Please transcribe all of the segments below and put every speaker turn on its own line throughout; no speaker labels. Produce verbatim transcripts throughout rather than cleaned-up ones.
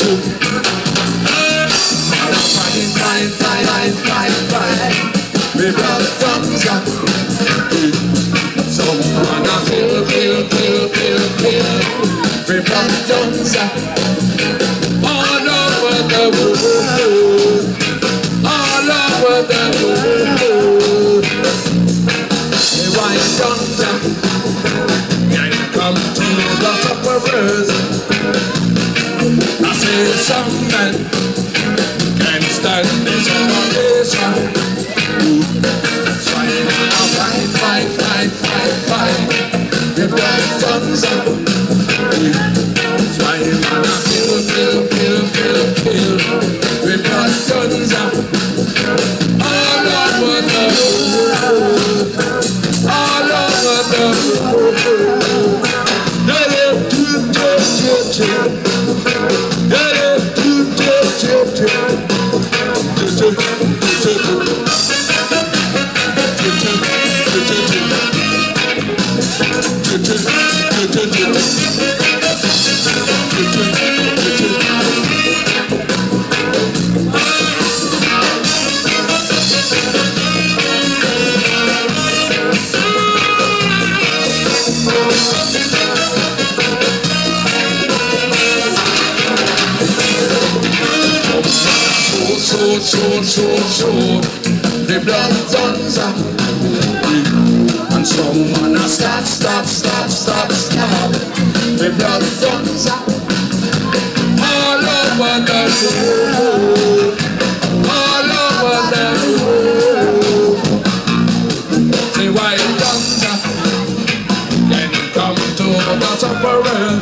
Flying, flying, flying, flying, flying. We blood guns up. Someone a kill, kill, kill, kill, kill. We blood guns up. All over the world. All over the world. We white guns up. Can't come to the sufferers. I say some men can't stand this generation. Fight, fight, fight, fight, fight, fight. We've got guns up. Fight, kill, kill, kill, kill, kill. We've got guns up. All over the world. All over the world. Do, do, do, do, do. Shoot, shoot, shoot, shoot. The blood guns up. And someone a stop, stop, stop, stop, stop. The blood guns up. All over the world. All over the world. See why it guns up. Can come to the sufferer.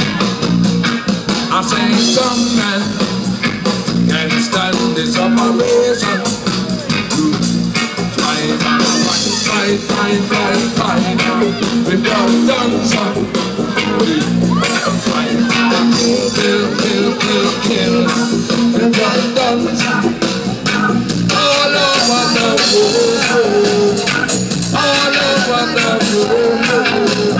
I say some men can't stand this operation. Fight, fight, fight, fight, fight. We've got guns up. Fight, kill, kill, kill, kill. We've got guns up. All over the world. All over the world.